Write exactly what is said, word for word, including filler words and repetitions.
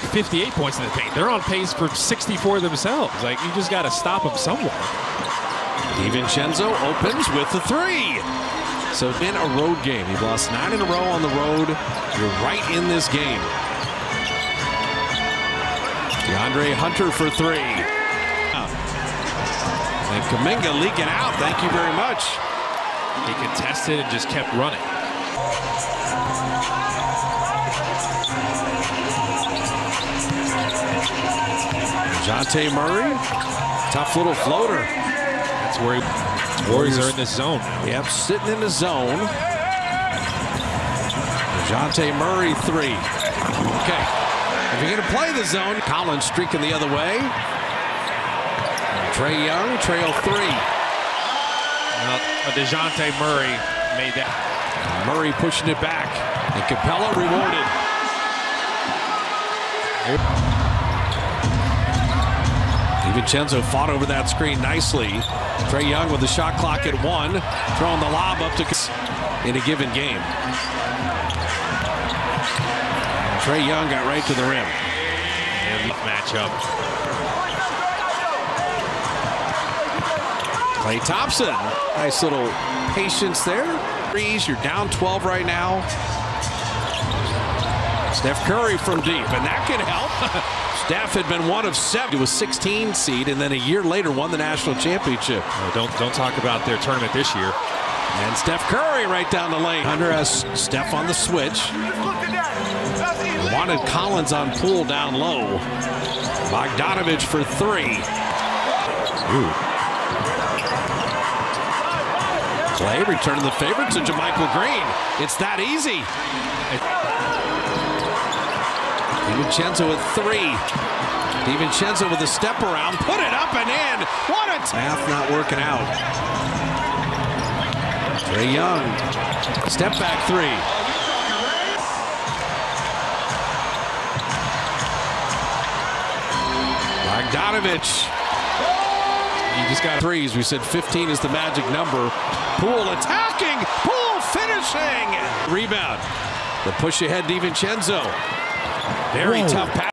fifty-eight points in the paint. They're on pace for sixty-four themselves. Like, you just got to stop them somewhere. DiVincenzo opens with the three. So in a road game, you've lost nine in a row on the road. You're right in this game. DeAndre Hunter for three. And Kuminga leaking out. Thank you very much. He contested and just kept running. DeJounte Murray, tough little floater. That's where he, Warriors are in this zone now. Yep, sitting in the zone. DeJounte Murray, three. Okay, if you're going to play the zone, Collins streaking the other way. Trae Young, trail three. Well, DeJounte Murray made that. Murray pushing it back. And Capella rewarded. DiVincenzo fought over that screen nicely. Trae Young with the shot clock at one, throwing the lob up to in a given game. And Trae Young got right to the rim. And matchup. Klay Thompson, nice little patience there. You're down twelve right now. Steph Curry from deep, and that can help. Steph had been one of seven. He was sixteen seed, and then a year later won the national championship. Oh, don't don't talk about their tournament this year. And Steph Curry right down the lane. Hunter has Steph on the switch. Wanted Collins on Poole down low. Bogdanovich for three. Ooh. Klay returning the favor to JaMychal Green. It's that easy. DiVincenzo with three. DiVincenzo with a step around. Put it up and in. What a math not working out. Trae Young. Step back three. Bogdanovich. You just got threes. We said fifteen is the magic number. Poole attacking. Poole finishing. Rebound. The push ahead DiVincenzo. Very Whoa. tough pass.